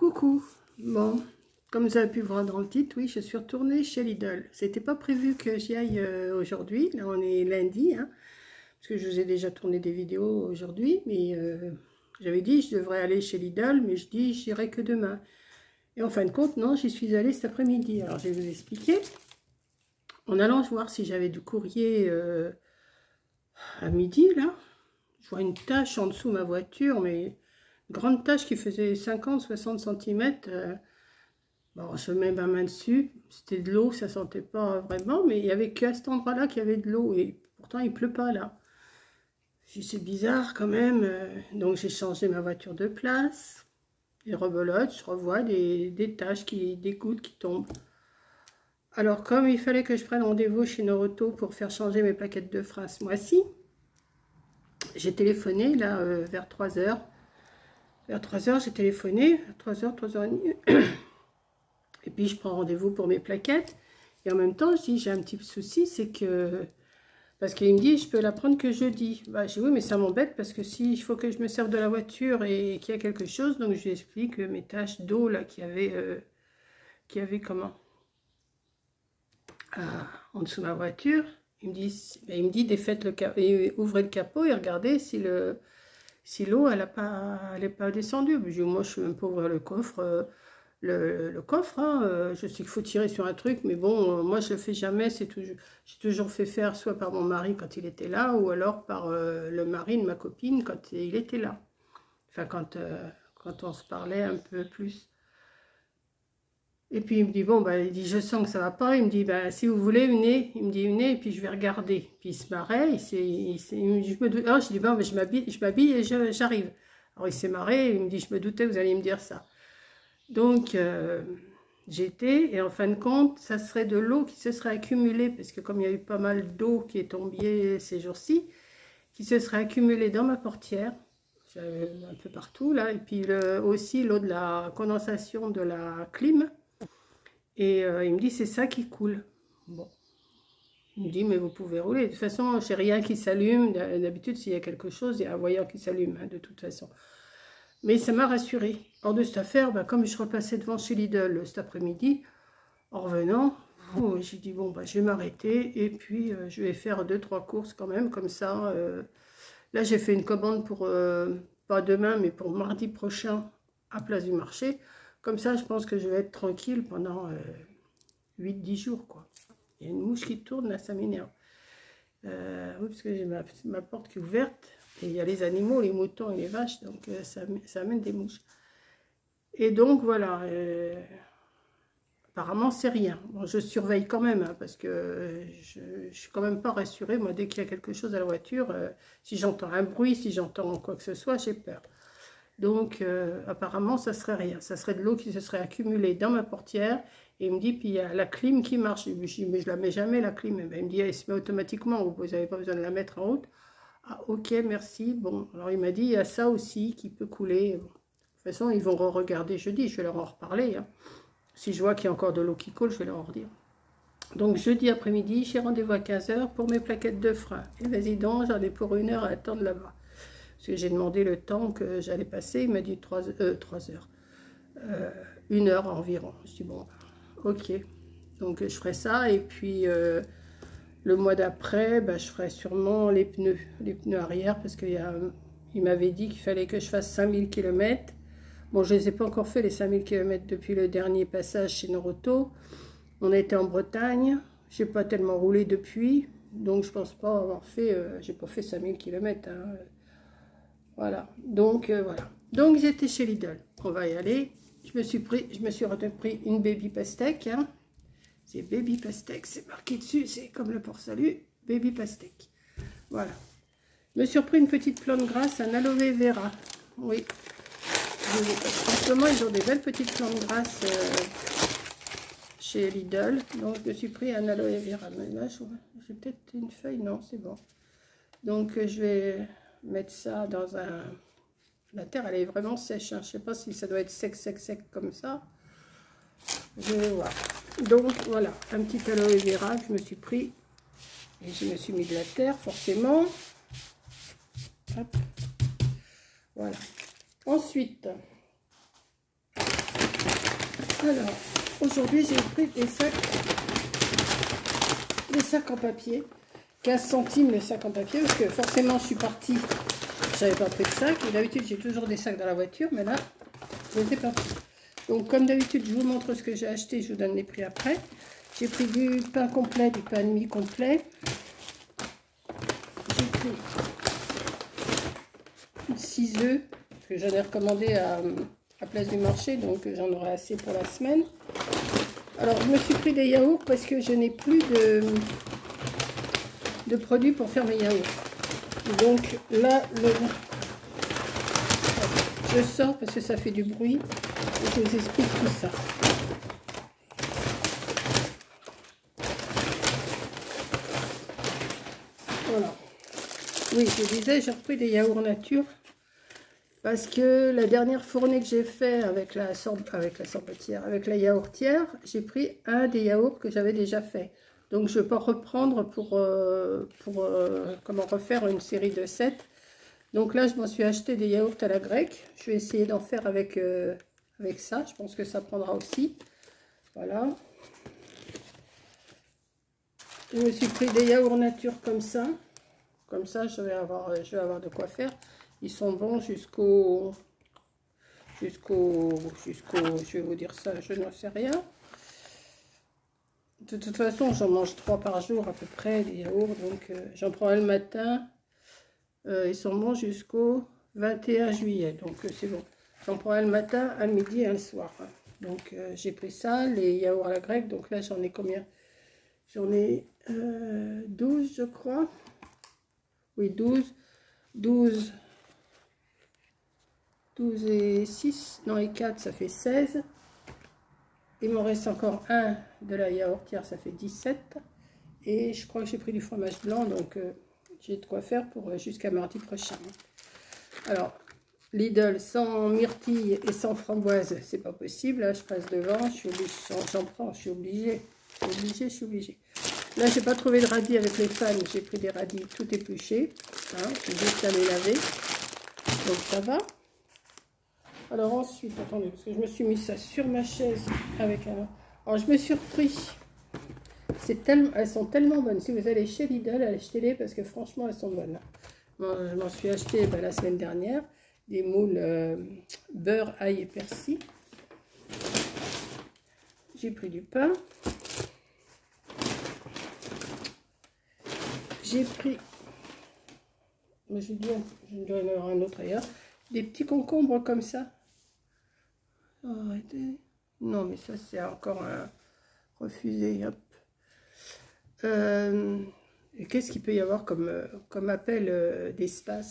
Coucou. Bon, comme vous avez pu voir dans le titre, oui, je suis retournée chez Lidl. C'était pas prévu que j'y aille aujourd'hui. Là, on est lundi, hein, parce que je vous ai déjà tourné des vidéos aujourd'hui. Mais j'avais dit je devrais aller chez Lidl, mais je dis j'irai que demain. Et en fin de compte, non, j'y suis allée cet après-midi. Alors, je vais vous expliquer. En allant voir si j'avais du courrier à midi, là, je vois une tache en dessous de ma voiture, mais grande tache qui faisait 50-60 cm. Bon, je mets ma main dessus, c'était de l'eau, ça sentait pas vraiment, mais il n'y avait qu'à cet endroit-là qu'il y avait de l'eau, et pourtant il pleut pas là. C'est bizarre quand même, donc j'ai changé ma voiture de place, et rebelote, je revois des taches, des gouttes qui tombent. Alors comme il fallait que je prenne rendez-vous chez Noroto pour faire changer mes plaquettes de frein ce mois-ci, j'ai téléphoné là vers 3 h. Vers 3 h j'ai téléphoné, 3 h, 3h30. Et puis je prends rendez-vous pour mes plaquettes. Et en même temps, je dis, j'ai un petit souci, c'est que... Parce qu'il me dit, je peux la prendre que jeudi. Bah, je dis, oui, mais ça m'embête parce que si il faut que je me serve de la voiture et qu'il y a quelque chose, donc je lui explique mes taches d'eau là qu'il y avait comment en dessous de ma voiture. Il me dit défaites ouvrez le capot et regardez si l'eau elle est pas descendue. Je dis, moi je ne sais même pas ouvrir le coffre. Le coffre, hein, je sais qu'il faut tirer sur un truc, mais bon, moi je le fais jamais, j'ai toujours fait faire soit par mon mari quand il était là, ou alors par le mari de ma copine quand il était là. Enfin, quand on se parlait un peu plus. Et puis il me dit, bon, bah, il dit, je sens que ça va pas, il me dit, bah, si vous voulez, venez, il me dit, venez, et puis je vais regarder. Puis il se marrait, je dis, bon, mais je m'habille et j'arrive. Alors il s'est marré, il me dit, je me doutais que vous alliez me dire ça. Donc, j'étais, et en fin de compte, ça serait de l'eau qui se serait accumulée, parce que comme il y a eu pas mal d'eau qui est tombée ces jours-ci, qui se serait accumulée dans ma portière, un peu partout, là, et puis aussi l'eau de la condensation de la clim, et il me dit, c'est ça qui coule. Bon, il me dit, mais vous pouvez rouler. De toute façon, j'ai rien qui s'allume, d'habitude, s'il y a quelque chose, il y a un voyant qui s'allume, hein, de toute façon. Mais ça m'a rassurée. Hors de cette affaire, bah, comme je repassais devant chez Lidl cet après-midi, en revenant, j'ai dit, bon, bah, je vais m'arrêter et puis je vais faire 2-3 courses quand même, comme ça. Là, j'ai fait une commande pour, pas demain, mais pour mardi prochain, à Place du Marché. Comme ça, je pense que je vais être tranquille pendant 8-10 jours, quoi. Il y a une mouche qui tourne, là, ça m'énerve. Oui, parce que j'ai ma porte qui est ouverte. Et il y a les animaux, les moutons et les vaches, donc ça amène des mouches. Et donc voilà, apparemment c'est rien. Bon, je surveille quand même, hein, parce que je suis quand même pas rassurée. Moi, dès qu'il y a quelque chose à la voiture, si j'entends un bruit, si j'entends quoi que ce soit, j'ai peur. Donc apparemment ça serait rien. Ça serait de l'eau qui se serait accumulée dans ma portière. Et il me dit, puis il y a la clim qui marche. Je dis, mais je la mets jamais la clim. Et ben, il me dit, elle se met automatiquement, vous n'avez pas besoin de la mettre en route. Ah, ok, merci. Bon, alors il m'a dit, il y a ça aussi qui peut couler. Bon. De toute façon, ils vont regarder jeudi, je vais leur en reparler. Hein. Si je vois qu'il y a encore de l'eau qui coule, je vais leur en redire. Donc, jeudi après-midi, j'ai rendez-vous à 15 h pour mes plaquettes de frein. Et vas-y donc, j'en ai pour 1 heure à attendre là-bas. Parce que j'ai demandé le temps que j'allais passer, il m'a dit 3 heures. 1 heure environ. Je dis, bon, ok. Donc, je ferai ça, et puis... le mois d'après, bah, je ferai sûrement les pneus arrière, parce qu'il m'avait dit qu'il fallait que je fasse 5000 km. Bon, je ne les ai pas encore fait, les 5000 km, depuis le dernier passage chez Noroto. On a été en Bretagne, je n'ai pas tellement roulé depuis, donc je ne pense pas avoir fait, j'ai pas fait 5000 km. Hein. Voilà, donc voilà. Donc j'étais chez Lidl, on va y aller. Je me suis pris une baby pastèque, hein. C'est baby pastèque, c'est marqué dessus, c'est comme le port-salut, baby pastèque. Voilà. Je me suis repris une petite plante grasse, un aloe vera. Oui. En ce moment, ils ont des belles petites plantes grasses chez Lidl. Donc, je me suis pris un aloe vera. Mais là, j'ai peut-être une feuille, non, c'est bon. Donc, je vais mettre ça dans un... La terre, elle est vraiment sèche. Hein. Je ne sais pas si ça doit être sec comme ça. Je vais voir. Donc voilà, un petit aloe vera que je me suis pris. Et je me suis mis de la terre, forcément. Hop. Voilà. Ensuite, Alors, aujourd'hui, j'ai pris des sacs en papier. 15 centimes le sac en papier, parce que forcément, je suis partie, j'avais pas pris de sac. Et d'habitude, j'ai toujours des sacs dans la voiture, mais là, je n'étais pas pris. Donc, comme d'habitude, je vous montre ce que j'ai acheté, je vous donne les prix après. J'ai pris du pain complet, du pain demi complet. J'ai pris 6 œufs, que j'en ai recommandé à Place du Marché, donc j'en aurai assez pour la semaine. Alors, je me suis pris des yaourts parce que je n'ai plus de produits pour faire mes yaourts. Donc là, je sors parce que ça fait du bruit et je vous explique tout ça. Voilà. Oui, je disais, j'ai repris des yaourts nature parce que la dernière fournée que j'ai fait avec la yaourtière, j'ai pris un des yaourts que j'avais déjà fait. Donc je peux reprendre pour comment refaire une série de 7. Donc là, je m'en suis acheté des yaourts à la grecque. Je vais essayer d'en faire avec ça. Je pense que ça prendra aussi. Voilà. Je me suis pris des yaourts nature comme ça. Comme ça, je vais avoir de quoi faire. Ils sont bons jusqu'au, je vais vous dire ça, je n'en sais rien. De toute façon, j'en mange 3 par jour à peu près, des yaourts. Donc, j'en prends un le matin. Ils sont bons jusqu'au 21 juillet. Donc, c'est bon. J'en prends un le matin, un le midi et un le soir. Donc, j'ai pris ça, les yaourts à la grecque. Donc là, j'en ai combien? J'en ai 12, je crois. Oui, 12 et 6, non, et 4, ça fait 16. Il m'en reste encore un de la yaourtière, ça fait 17. Et je crois que j'ai pris du fromage blanc, donc j'ai de quoi faire pour jusqu'à mardi prochain. Alors, Lidl sans myrtille et sans framboise, c'est pas possible. Là, je passe devant, j'en prends, je suis obligée. Là, j'ai pas trouvé de radis avec les fans, j'ai pris des radis tout épluchés. Hein, j'ai juste à les laver. Donc ça va. Alors ensuite, attendez, parce que je me suis mis ça sur ma chaise avec un... Alors, je me suis repris. Elles sont tellement bonnes. Si vous allez chez Lidl, achetez-les parce que franchement, elles sont bonnes. Moi, je m'en suis acheté la semaine dernière. Des moules beurre, ail et persil. J'ai pris du pain. J'ai pris, je dois en avoir un autre ailleurs, des petits concombres comme ça. Oh, arrêtez. Non, mais ça, c'est encore un refusé. Hop. Qu'est-ce qu'il peut y avoir comme appel des spams?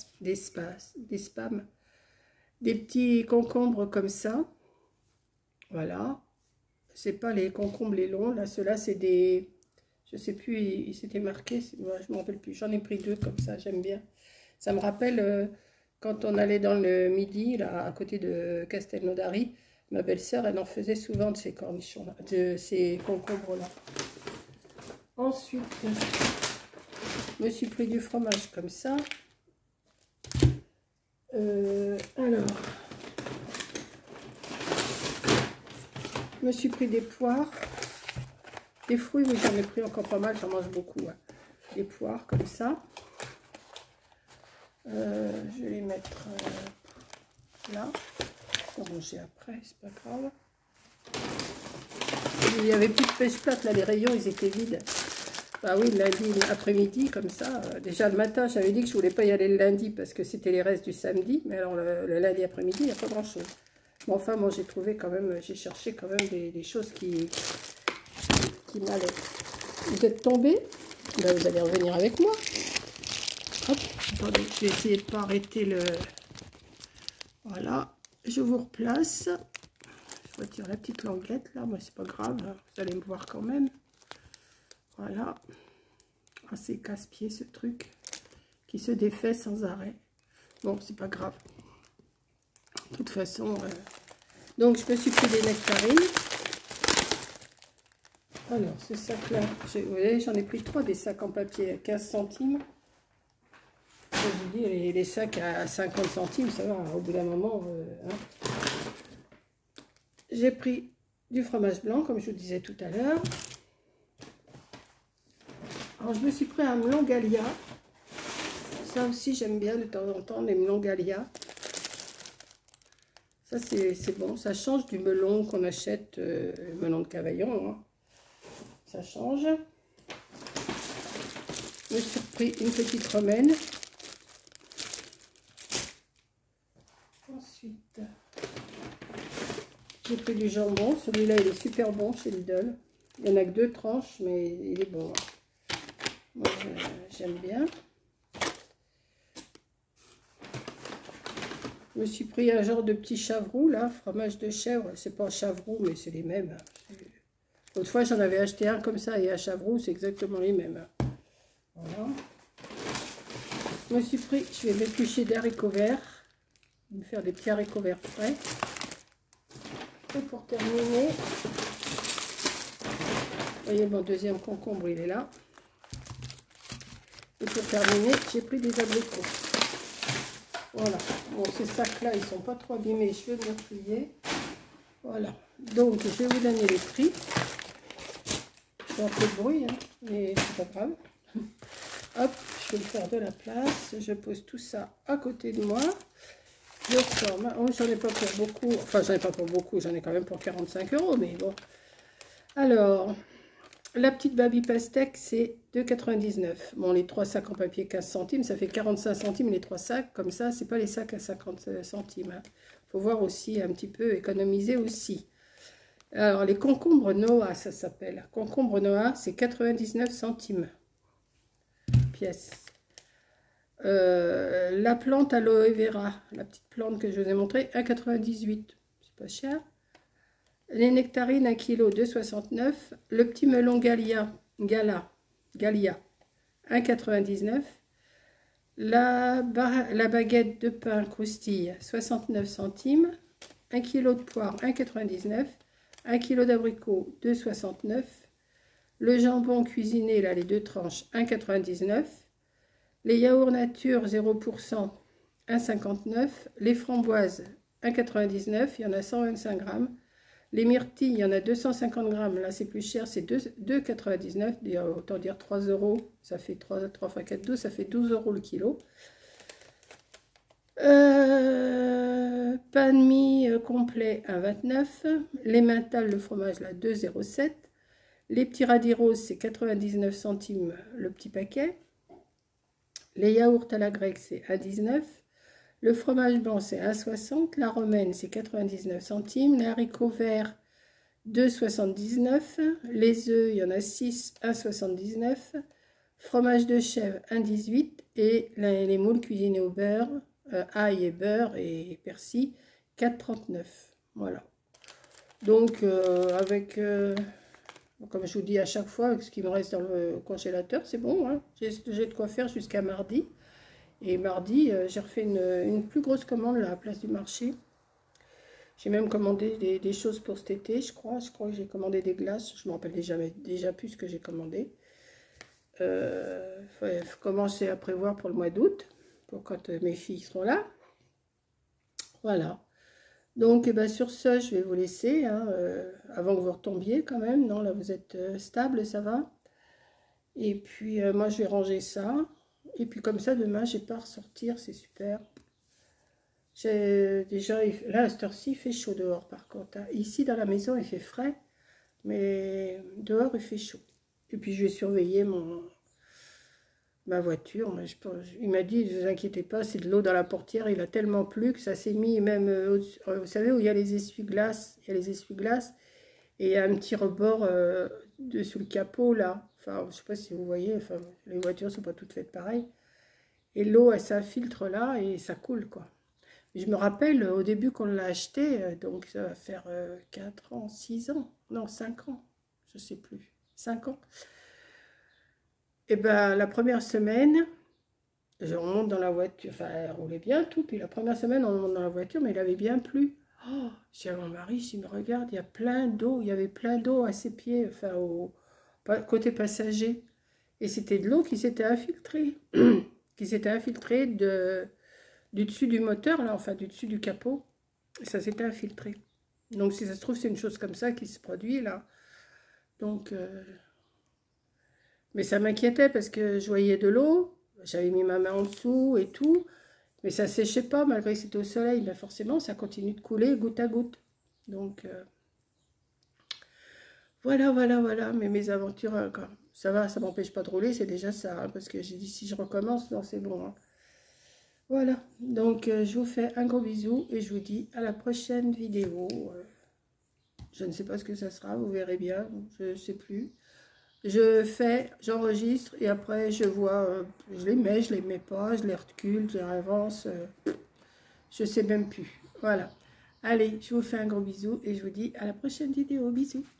Des petits concombres comme ça. Voilà. C'est pas les concombres les longs. Là, ceux-là, c'est des... Je sais plus, il s'était marqué. Je me rappelle plus. J'en ai pris 2 comme ça. J'aime bien. Ça me rappelle quand on allait dans le Midi, là, à côté de Castelnaudary. Ma belle-sœur, elle en faisait souvent de ces cornichons-là, de ces concombres-là. Ensuite, je me suis pris du fromage comme ça. Alors, je me suis pris des poires. Des fruits, oui, j'en ai pris encore pas mal, j'en mange beaucoup. Hein. Des poires comme ça. Je vais les mettre là. Je vais manger après, c'est pas grave. Il n'y avait plus de pêche plate, là, les rayons, ils étaient vides. Bah oui, le lundi après-midi, comme ça. Déjà, le matin, j'avais dit que je voulais pas y aller le lundi parce que c'était les restes du samedi. Mais alors, le lundi après-midi, il n'y a pas grand-chose. Mais enfin, moi, j'ai trouvé quand même, j'ai cherché quand même des choses qui m'allaient. Vous êtes tombés? Ben, vous allez revenir avec moi. Hop, attendez, je vais essayer de ne pas arrêter le... Voilà, je vous replace. Je retire la petite languette, là, mais c'est pas grave, vous allez me voir quand même. Voilà. Ah, c'est casse-pied, ce truc, qui se défait sans arrêt. Bon, c'est pas grave. De toute façon, donc je me suis pris des nectarines. Alors, ce sac-là, vous voyez, j'en ai pris 3 des sacs en papier à 15 centimes. Je vous dis, les sacs à 50 centimes, ça va, au bout d'un moment. Hein. J'ai pris du fromage blanc, comme je vous disais tout à l'heure. Alors, je me suis pris un melon Gallia. Ça aussi, j'aime bien de temps en temps, les melons Gallia. Ça, c'est bon. Ça change du melon qu'on achète, melon de Cavaillon. Hein. Ça change. Je me suis pris une petite romaine. Ensuite, j'ai pris du jambon. Celui-là, il est super bon chez Lidl. Il n'y en a que 2 tranches, mais il est bon. Moi, j'aime bien. Je me suis pris un genre de petit chavroux, là, fromage de chèvre. C'est pas un chavroux, mais c'est les mêmes. Autrefois, j'en avais acheté un comme ça, et un chavroux, c'est exactement les mêmes. Voilà. Je me suis pris, je vais m'éplucher des haricots verts. Je vais me faire des petits haricots verts frais. Et pour terminer, vous voyez, mon deuxième concombre, il est là. Et pour terminer, j'ai pris des abricots. Voilà. Bon, ces sacs-là, ils sont pas trop abîmés. Je vais me plier. Voilà. Donc, je vais vous donner les prix. C'est un peu de bruit, hein, mais c'est pas grave. Hop, je vais me faire de la place. Je pose tout ça à côté de moi. Je sors. Oh, j'en ai pas pour beaucoup. Enfin, j'en ai pas pour beaucoup. J'en ai quand même pour 45 €, mais bon. Alors, la petite Baby Pastèque, c'est 2,99 €. Bon, les 3 sacs en papier 15 centimes, ça fait 45 centimes les 3 sacs. Comme ça, c'est pas les sacs à 50 centimes. Hein. Faut voir aussi un petit peu, économiser aussi. Alors, les concombres Noah, ça s'appelle. Concombre Noah, c'est 99 centimes. Pièce. La plante aloe vera, la petite plante que je vous ai montrée, 1,98 €. C'est pas cher. Les nectarines, 1 kg, 2,69 €. Le petit melon Gallia, 1,99 €. La baguette de pain croustille, 69 centimes. 1 kg de poire, 1,99 €. 1 kg d'abricots, 2,69 €. Le jambon cuisiné, là, les 2 tranches, 1,99 €. Les yaourts nature, 0%, 1,59 €. Les framboises, 1,99 €. Il y en a 125 grammes. Les myrtilles, il y en a 250 grammes. Là, c'est plus cher, c'est 2,99 €. Autant dire 3 €. Ça fait 3 x 4, 12. Ça fait 12 € le kilo. Pain de mie complet, 1,29 €. Les Mental, le fromage, là, 2,07 €. Les petits radis roses, c'est 99 centimes le petit paquet. Les yaourts à la grecque, c'est 1,19 €. Le fromage blanc, c'est 1,60 €. La romaine, c'est 99 centimes. Les haricots verts, 2,79 €. Les œufs, il y en a 6, 1,79 €. Fromage de chèvre, 1,18 €. Et les moules cuisinés au beurre, ail et beurre et persil, 4,39 €. Voilà. Donc, comme je vous dis à chaque fois, avec ce qui me reste dans le congélateur, c'est bon. Hein. J'ai de quoi faire jusqu'à mardi. Et mardi, j'ai refait une plus grosse commande là, à la place du marché. J'ai même commandé des choses pour cet été, je crois. Je crois que j'ai commandé des glaces. Je ne me rappelle déjà plus ce que j'ai commandé. Faut commencer à prévoir pour le mois d'août, pour quand mes filles seront là. Voilà. Donc, sur ce, je vais vous laisser, hein, avant que vous retombiez quand même. Non, là, vous êtes stable, ça va. Et puis, moi, je vais ranger ça. Et puis, comme ça, demain, j'ai pas à ressortir, c'est super. Déjà, là, à cette heure-ci, il fait chaud dehors, par contre. Hein. Ici, dans la maison, il fait frais, mais dehors, il fait chaud. Et puis, je vais surveiller ma voiture. Il m'a dit, ne vous inquiétez pas, c'est de l'eau dans la portière. Il a tellement plu que ça s'est mis même, vous savez, où il y a les essuie-glaces. Il y a les essuie-glaces et il y a un petit rebord sous le capot, là. Enfin, je ne sais pas si vous voyez, enfin, les voitures ne sont pas toutes faites pareil. Et l'eau, elle s'infiltre là et ça coule, quoi. Je me rappelle au début qu'on l'a acheté, donc ça va faire 4 ans, 6 ans, non 5 ans, je ne sais plus, 5 ans. Et ben la première semaine, on monte dans la voiture, enfin elle roulait bien tout, puis la première semaine on monte dans la voiture, mais il avait bien plu. Oh, j'ai mon mari, s'il me regarde, il y a plein d'eau, il y avait plein d'eau à ses pieds, enfin au côté passager. Et c'était de l'eau qui s'était infiltrée, du dessus du moteur, là, enfin du dessus du capot, ça s'était infiltré. Donc si ça se trouve, c'est une chose comme ça qui se produit là. Donc, mais ça m'inquiétait parce que je voyais de l'eau, j'avais mis ma main en dessous et tout, mais ça séchait pas malgré que c'était au soleil. Mais forcément, ça continue de couler goutte à goutte. Donc, voilà, voilà, voilà. Mais mes aventures, ça va, ça m'empêche pas de rouler, c'est déjà ça. Hein, parce que j'ai dit, si je recommence, non, c'est bon. Hein. Voilà. Donc, je vous fais un gros bisou et je vous dis à la prochaine vidéo. Je ne sais pas ce que ça sera, vous verrez bien, je ne sais plus. Je fais, j'enregistre et après je vois, je les mets pas, je les recule, je les avance, je sais même plus. Voilà. Allez, je vous fais un gros bisou et je vous dis à la prochaine vidéo. Bisous.